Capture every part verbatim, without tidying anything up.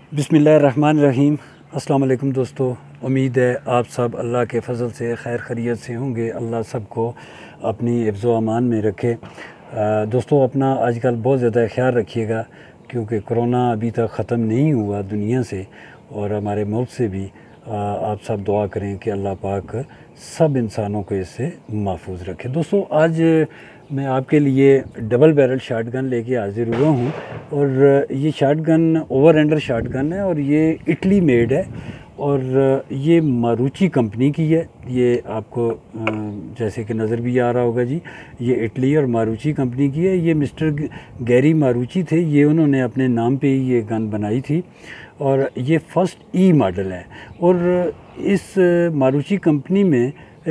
बिस्मिल्लाहिर्रहमानिर्रहीम। अस्सलाम वालेकुम दोस्तों, उम्मीद है आप सब अल्लाह के फ़ज़ल से खैर खैरियत से होंगे। अल्लाह सबको अपनी हिफ्ज़ व अमान में रखे। आ, दोस्तों अपना आजकल बहुत ज़्यादा ख्याल रखिएगा, क्योंकि कोरोना अभी तक ख़त्म नहीं हुआ दुनिया से और हमारे मुल्क से भी। आ, आप सब दुआ करें कि अल्लाह पाक सब इंसानों को इससे महफूज रखे। दोस्तों आज मैं आपके लिए डबल बैरल शॉटगन लेके हाज़िर हुआ हूँ और ये शॉटगन ओवर एंडर शॉटगन है और ये इटली मेड है और ये मारूची कंपनी की है। ये आपको जैसे कि नज़र भी आ रहा होगा जी, ये इटली और मारूची कंपनी की है। ये मिस्टर गैरी मारूची थे, ये उन्होंने अपने नाम पे ही ये गन बनाई थी और ये फर्स्ट ई मॉडल है। और इस मारूची कंपनी में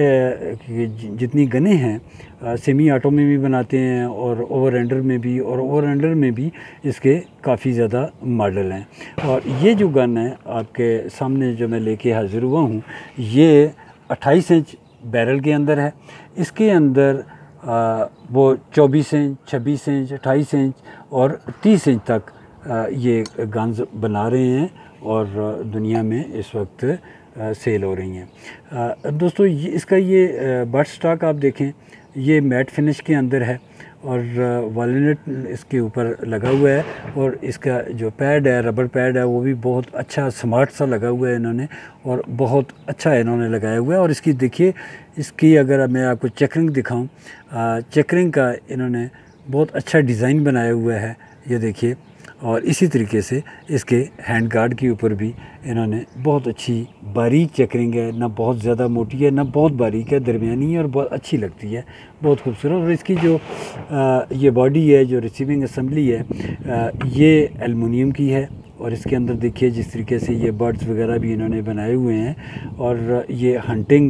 जितनी गनें हैं सेमी ऑटो में भी बनाते हैं और ओवर एंडर में भी, और ओवर एंडर में भी इसके काफ़ी ज़्यादा मॉडल हैं। और ये जो गन है आपके सामने जो मैं लेके हाज़िर हुआ हूँ, ये अट्ठाईस इंच बैरल के अंदर है। इसके अंदर आ, वो चौबीस इंच, छब्बीस इंच, अट्ठाईस इंच और तीस इंच तक आ, ये गन्स बना रहे हैं और दुनिया में इस वक्त सेल हो रही हैं। दोस्तों ये इसका ये बट स्टॉक आप देखें, ये मैट फिनिश के अंदर है और वॉलनट इसके ऊपर लगा हुआ है और इसका जो पैड है, रबर पैड है, वो भी बहुत अच्छा स्मार्ट सा लगा हुआ है इन्होंने और बहुत अच्छा इन्होंने लगाया हुआ है। और इसकी देखिए, इसकी अगर मैं आपको चेकरिंग दिखाऊं, चेकरिंग का इन्होंने बहुत अच्छा डिज़ाइन बनाया हुआ है, ये देखिए। और इसी तरीके से इसके हैंड गार्ड के ऊपर भी इन्होंने बहुत अच्छी बारीक चेकरिंग है, ना बहुत ज़्यादा मोटी है ना बहुत बारीक है, दरमियानी है और बहुत अच्छी लगती है, बहुत खूबसूरत। और इसकी जो आ, ये बॉडी है, जो रिसीविंग असम्बली है, आ, ये एलुमिनियम की है। और इसके अंदर देखिए जिस तरीके से ये बर्ड्स वगैरह भी इन्होंने बनाए हुए हैं। और ये हंटिंग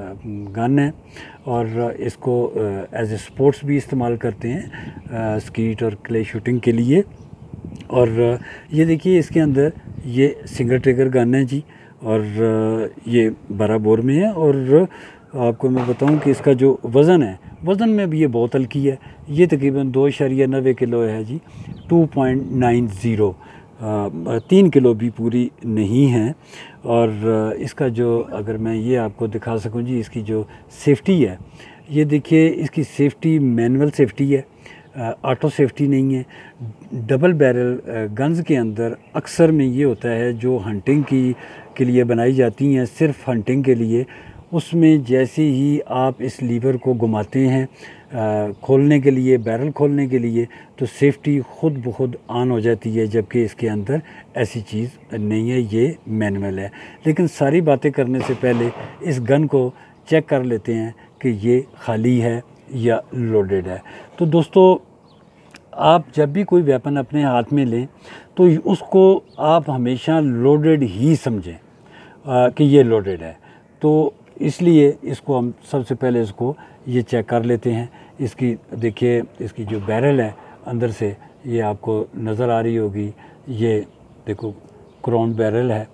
गन है और इसको एज ए स्पोर्ट्स भी इस्तेमाल करते हैं, स्कीट और क्ले शूटिंग के लिए। और ये देखिए इसके अंदर ये सिंगल ट्रिगर गन है जी, और ये बारह बोर में है। और आपको मैं बताऊं कि इसका जो वज़न है, वज़न में भी ये बहुत हल्की है, ये तकरीबन दो इशारिया नब्बे किलो है जी, टू पॉइंट नाइन ज़ीरो, तीन किलो भी पूरी नहीं है। और इसका जो अगर मैं ये आपको दिखा सकूं जी, इसकी जो सेफ्टी है, ये देखिए इसकी सेफ्टी मैनुअल सेफ्टी है, ऑटो सेफ्टी नहीं है। डबल बैरल गन्स के अंदर अक्सर में ये होता है, जो हंटिंग की के लिए बनाई जाती हैं, सिर्फ हंटिंग के लिए, उसमें जैसे ही आप इस लीवर को घुमाते हैं आ, खोलने के लिए, बैरल खोलने के लिए, तो सेफ्टी खुद ब खुद ऑन हो जाती है, जबकि इसके अंदर ऐसी चीज़ नहीं है, ये मैनुअल है। लेकिन सारी बातें करने से पहले इस गन को चेक कर लेते हैं कि ये खाली है या लोडेड है। तो दोस्तों आप जब भी कोई वेपन अपने हाथ में लें तो उसको आप हमेशा लोडेड ही समझें कि ये लोडेड है। तो इसलिए इसको हम सबसे पहले इसको ये चेक कर लेते हैं। इसकी देखिए, इसकी जो बैरल है अंदर से, ये आपको नज़र आ रही होगी, ये देखो क्रोम बैरल है।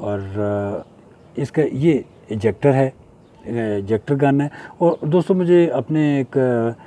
और इसका ये इजेक्टर है, इजेक्टर गन है। और दोस्तों मुझे अपने एक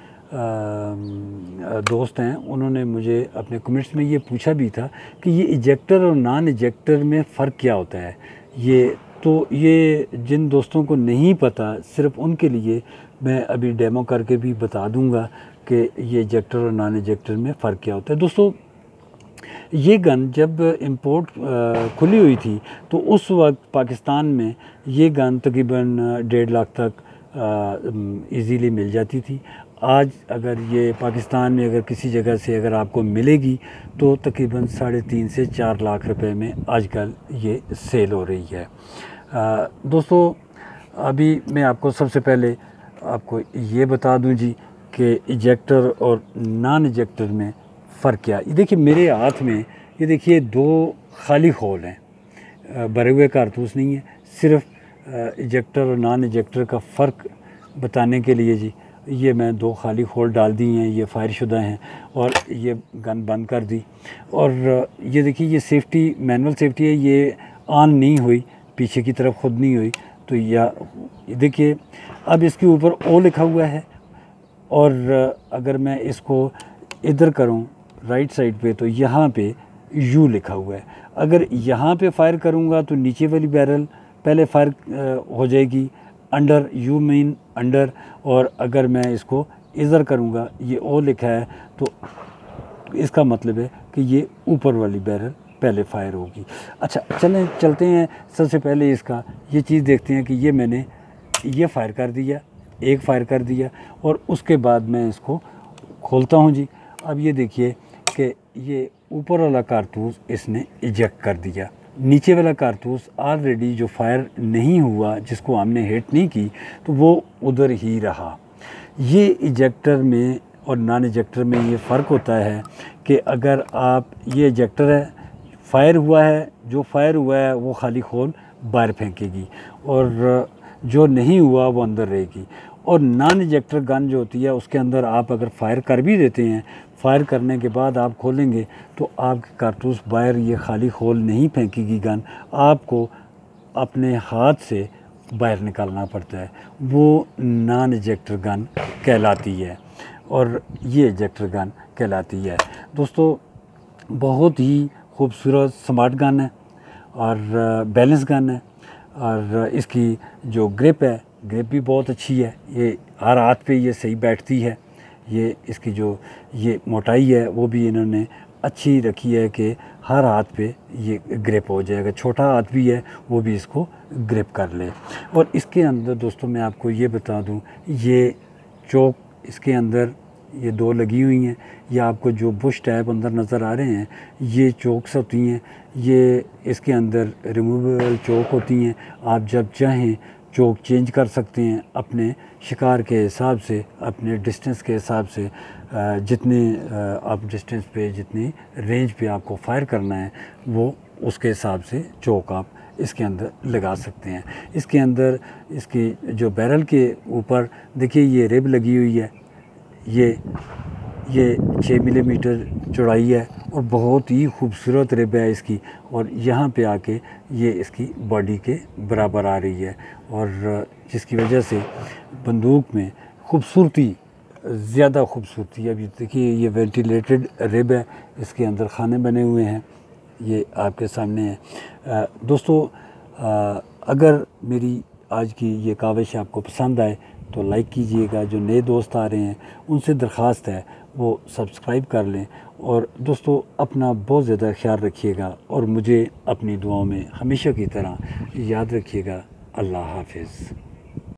दोस्त हैं, उन्होंने मुझे अपने कमेंट्स में ये पूछा भी था कि ये इजेक्टर और नॉन इजेक्टर में फ़र्क क्या होता है। ये तो ये जिन दोस्तों को नहीं पता, सिर्फ उनके लिए मैं अभी डेमो करके भी बता दूंगा कि ये इजेक्टर और नॉन इजेक्टर में फ़र्क क्या होता है। दोस्तों ये गन जब इंपोर्ट खुली हुई थी तो उस वक्त पाकिस्तान में ये गन तकरीबन डेढ़ लाख तक इजीली मिल जाती थी। आज अगर ये पाकिस्तान में अगर किसी जगह से अगर आपको मिलेगी तो तकरीबन साढ़े तीन से चार लाख रुपए में आजकल ये सेल हो रही है। आ, दोस्तों अभी मैं आपको सबसे पहले आपको ये बता दूं जी कि इजेक्टर और नॉन इजेक्टर में फ़र्क क्या है। ये देखिए मेरे हाथ में, ये देखिए दो खाली होल हैं, भरे हुए कारतूस नहीं है। सिर्फ इजेक्टर और नॉन इजेक्टर का फ़र्क बताने के लिए जी ये मैं दो खाली होल डाल दी हैं, ये फायर शुदा हैं और ये गन बंद कर दी। और ये देखिए ये सेफ्टी मैनुअल सेफ्टी है, ये ऑन नहीं हुई, पीछे की तरफ खुद नहीं हुई। तो या देखिए अब इसके ऊपर ओ लिखा हुआ है। और अगर मैं इसको इधर करूं राइट साइड पे, तो यहाँ पे यू लिखा हुआ है। अगर यहाँ पे फायर करूँगा तो नीचे वाली बैरल पहले फायर हो जाएगी, अंडर, यू मीन अंडर, और अगर मैं इसको इधर करूँगा, ये ओ लिखा है, तो इसका मतलब है कि ये ऊपर वाली बैरल पहले फायर होगी। अच्छा चलें चलते हैं, सबसे पहले इसका ये चीज़ देखते हैं कि ये मैंने ये फायर कर दिया, एक फायर कर दिया, और उसके बाद मैं इसको खोलता हूँ जी। अब ये देखिए कि ये ऊपर वाला कारतूस इसने इजेक्ट कर दिया, नीचे वाला कारतूस ऑलरेडी जो फायर नहीं हुआ, जिसको हमने हिट नहीं की, तो वो उधर ही रहा। ये इजेक्टर में और नॉन इजेक्टर में ये फ़र्क होता है कि अगर आप, ये इजेक्टर है, फायर हुआ है, जो फायर हुआ है वो खाली खोल बाहर फेंकेगी, और जो नहीं हुआ वो अंदर रहेगी। और नॉन इजेक्टर गन जो होती है, उसके अंदर आप अगर फायर कर भी देते हैं, फायर करने के बाद आप खोलेंगे तो आपके कारतूस बाहर ये खाली खोल नहीं फेंकेगी गन, आपको अपने हाथ से बाहर निकालना पड़ता है। वो नॉन इजेक्टर गन कहलाती है और ये इजेक्टर गन कहलाती है। दोस्तों बहुत ही खूबसूरत स्मार्ट गन है और बैलेंस गन है, और इसकी जो ग्रिप है, ग्रिप भी बहुत अच्छी है। ये हर हाथ पे ये सही बैठती है। ये इसकी जो ये मोटाई है वो भी इन्होंने अच्छी रखी है कि हर हाथ पे ये ग्रिप हो जाएगा। छोटा हाथ भी है वो भी इसको ग्रिप कर ले। और इसके अंदर दोस्तों मैं आपको ये बता दूं, ये चोक इसके अंदर ये दो लगी हुई हैं। ये आपको जो बुश टैप अंदर नज़र आ रहे हैं, ये चोक्स होती हैं। ये इसके अंदर रिमूवेबल चोक होती हैं। आप जब चाहें चोक चेंज कर सकते हैं अपने शिकार के हिसाब से, अपने डिस्टेंस के हिसाब से। जितने आप डिस्टेंस पे, जितनी रेंज पे आपको फायर करना है, वो उसके हिसाब से चोक आप इसके अंदर लगा सकते हैं। इसके अंदर इसकी जो बैरल के ऊपर देखिए ये रिब लगी हुई है। ये ये छः मिलीमीटर चौड़ाई है और बहुत ही खूबसूरत रिब है इसकी, और यहाँ पे आके ये इसकी बॉडी के बराबर आ रही है, और जिसकी वजह से बंदूक में खूबसूरती, ज़्यादा खूबसूरती है। अभी देखिए ये वेंटिलेटेड रिब है, इसके अंदर खाने बने हुए हैं, ये आपके सामने है। दोस्तों अगर मेरी आज की ये काविश आपको पसंद आए तो लाइक कीजिएगा। जो नए दोस्त आ रहे हैं उनसे दरख्वास्त है वो सब्सक्राइब कर लें। और दोस्तों अपना बहुत ज़्यादा ख्याल रखिएगा और मुझे अपनी दुआओं में हमेशा की तरह याद रखिएगा। अल्लाह हाफिज़।